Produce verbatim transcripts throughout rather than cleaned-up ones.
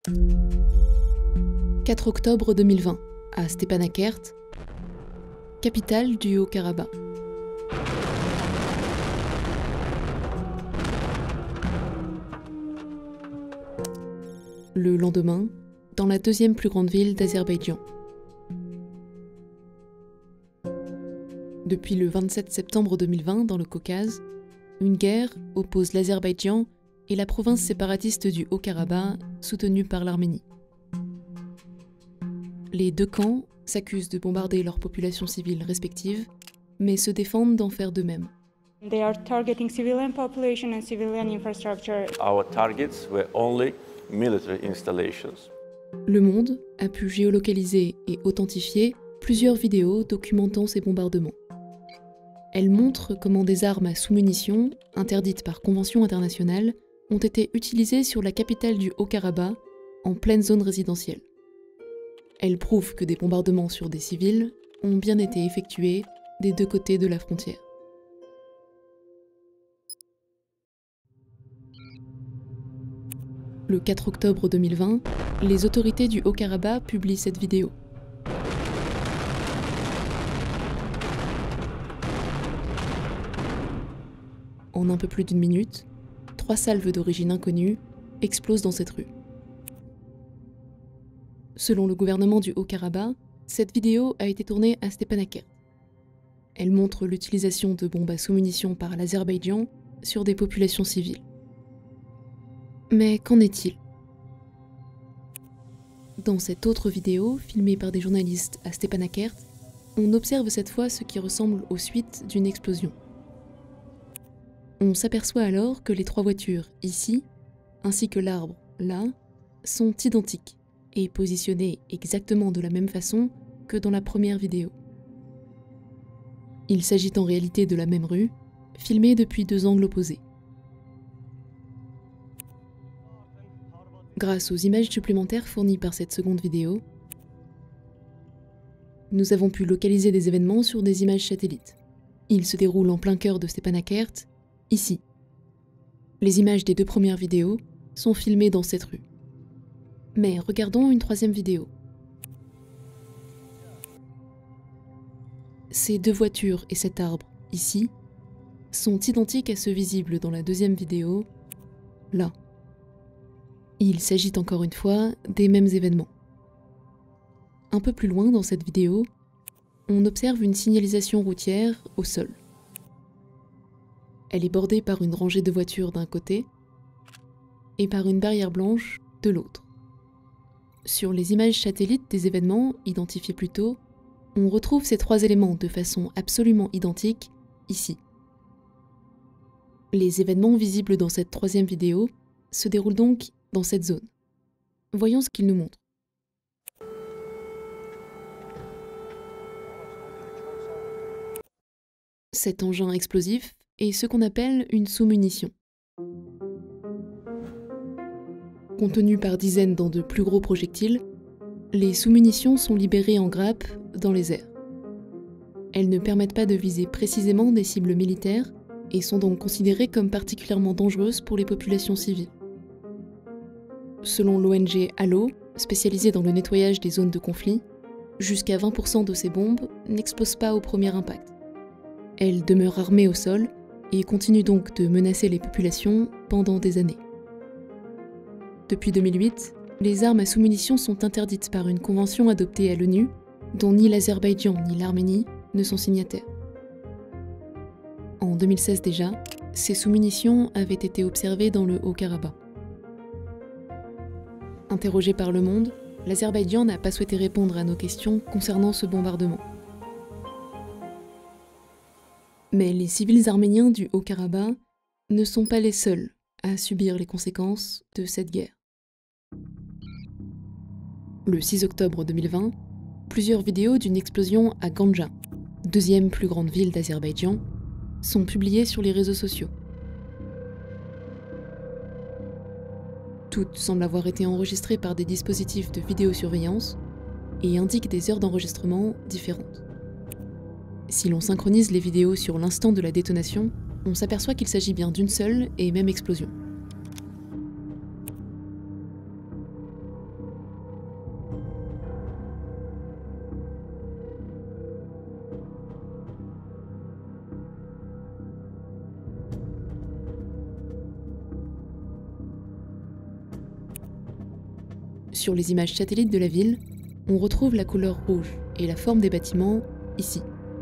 quatre octobre deux mille vingt, à Stepanakert, capitale du Haut-Karabakh. Le lendemain, dans la deuxième plus grande ville d'Azerbaïdjan. Depuis le vingt-sept septembre deux mille vingt, dans le Caucase, une guerre oppose l'Azerbaïdjan et la province séparatiste du Haut-Karabakh, soutenue par l'Arménie. Les deux camps s'accusent de bombarder leurs populations civiles respectives, mais se défendent d'en faire de même. They are targeting civilian population and civilian infrastructure. Our targets were only military installations. Le Monde a pu géolocaliser et authentifier plusieurs vidéos documentant ces bombardements. Elles montrent comment des armes à sous-munitions, interdites par convention internationale, ont été utilisées sur la capitale du Haut-Karabakh, en pleine zone résidentielle. Elles prouvent que des bombardements sur des civils ont bien été effectués des deux côtés de la frontière. Le quatre octobre deux mille vingt, les autorités du Haut-Karabakh publient cette vidéo. En un peu plus d'une minute, trois salves d'origine inconnue explosent dans cette rue. Selon le gouvernement du Haut-Karabakh, cette vidéo a été tournée à Stepanakert. Elle montre l'utilisation de bombes à sous-munitions par l'Azerbaïdjan sur des populations civiles. Mais qu'en est-il? Dans cette autre vidéo, filmée par des journalistes à Stepanakert, on observe cette fois ce qui ressemble aux suites d'une explosion. On s'aperçoit alors que les trois voitures ici, ainsi que l'arbre là, sont identiques et positionnées exactement de la même façon que dans la première vidéo. Il s'agit en réalité de la même rue, filmée depuis deux angles opposés. Grâce aux images supplémentaires fournies par cette seconde vidéo, nous avons pu localiser des événements sur des images satellites. Ils se déroulent en plein cœur de Stepanakert, ici. Les images des deux premières vidéos sont filmées dans cette rue. Mais regardons une troisième vidéo. Ces deux voitures et cet arbre, ici, sont identiques à ceux visibles dans la deuxième vidéo, là. Il s'agit encore une fois des mêmes événements. Un peu plus loin dans cette vidéo, on observe une signalisation routière au sol. Elle est bordée par une rangée de voitures d'un côté et par une barrière blanche de l'autre. Sur les images satellites des événements identifiés plus tôt, on retrouve ces trois éléments de façon absolument identique ici. Les événements visibles dans cette troisième vidéo se déroulent donc dans cette zone. Voyons ce qu'il nous montre. Cet engin explosif est ce qu'on appelle une sous-munition. Contenues par dizaines dans de plus gros projectiles, les sous-munitions sont libérées en grappes dans les airs. Elles ne permettent pas de viser précisément des cibles militaires et sont donc considérées comme particulièrement dangereuses pour les populations civiles. Selon l'O N G Halo, spécialisée dans le nettoyage des zones de conflit, jusqu'à vingt pour cent de ces bombes n'explosent pas au premier impact. Elles demeurent armées au sol et continuent donc de menacer les populations pendant des années. Depuis deux mille huit, les armes à sous-munitions sont interdites par une convention adoptée à l'ONU, dont ni l'Azerbaïdjan ni l'Arménie ne sont signataires. En deux mille seize déjà, ces sous-munitions avaient été observées dans le Haut-Karabakh. Interrogé par Le Monde, l'Azerbaïdjan n'a pas souhaité répondre à nos questions concernant ce bombardement. Mais les civils arméniens du Haut-Karabakh ne sont pas les seuls à subir les conséquences de cette guerre. Le six octobre deux mille vingt, plusieurs vidéos d'une explosion à Ganja, deuxième plus grande ville d'Azerbaïdjan, sont publiées sur les réseaux sociaux. Toutes semblent avoir été enregistrées par des dispositifs de vidéosurveillance et indiquent des heures d'enregistrement différentes. Si l'on synchronise les vidéos sur l'instant de la détonation, on s'aperçoit qu'il s'agit bien d'une seule et même explosion. Sur les images satellites de la ville, on retrouve la couleur rouge et la forme des bâtiments ici.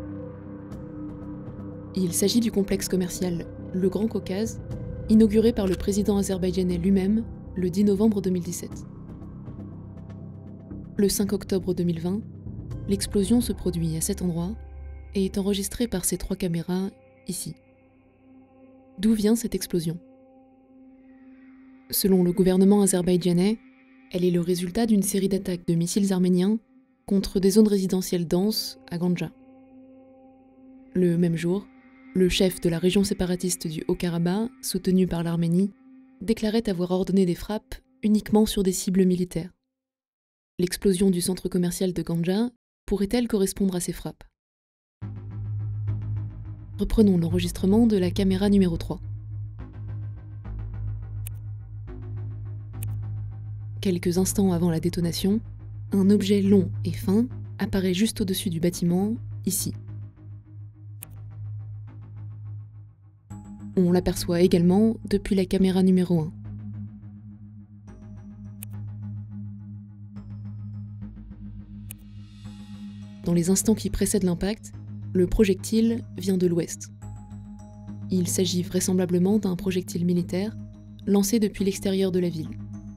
Il s'agit du complexe commercial Le Grand Caucase, inauguré par le président azerbaïdjanais lui-même le dix novembre deux mille dix-sept. Le cinq octobre deux mille vingt, l'explosion se produit à cet endroit et est enregistrée par ces trois caméras ici. D'où vient cette explosion? Selon le gouvernement azerbaïdjanais, elle est le résultat d'une série d'attaques de missiles arméniens contre des zones résidentielles denses à Ganja. Le même jour, le chef de la région séparatiste du Haut-Karabakh, soutenu par l'Arménie, déclarait avoir ordonné des frappes uniquement sur des cibles militaires. L'explosion du centre commercial de Ganja pourrait-elle correspondre à ces frappes? Reprenons l'enregistrement de la caméra numéro trois. Quelques instants avant la détonation, un objet long et fin apparaît juste au-dessus du bâtiment, ici. On l'aperçoit également depuis la caméra numéro un. Dans les instants qui précèdent l'impact, le projectile vient de l'ouest. Il s'agit vraisemblablement d'un projectile militaire lancé depuis l'extérieur de la ville.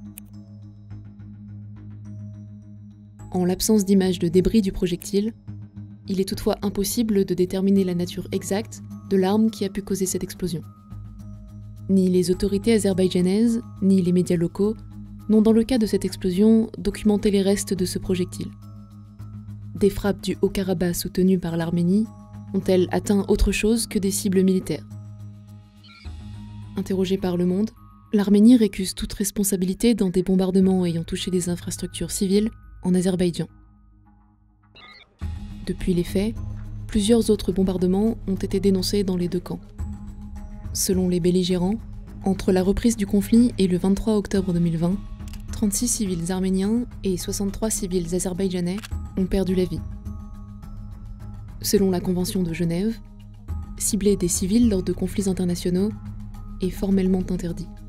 En l'absence d'image de débris du projectile, il est toutefois impossible de déterminer la nature exacte de l'arme qui a pu causer cette explosion. Ni les autorités azerbaïdjanaises, ni les médias locaux n'ont dans le cas de cette explosion documenté les restes de ce projectile. Des frappes du Haut-Karabakh soutenues par l'Arménie ont-elles atteint autre chose que des cibles militaires? Interrogée par Le Monde, l'Arménie récuse toute responsabilité dans des bombardements ayant touché des infrastructures civiles en Azerbaïdjan. Depuis les faits, plusieurs autres bombardements ont été dénoncés dans les deux camps. Selon les belligérants, entre la reprise du conflit et le vingt-trois octobre deux mille vingt, trente-six civils arméniens et soixante-trois civils azerbaïdjanais ont perdu la vie. Selon la Convention de Genève, cibler des civils lors de conflits internationaux est formellement interdit.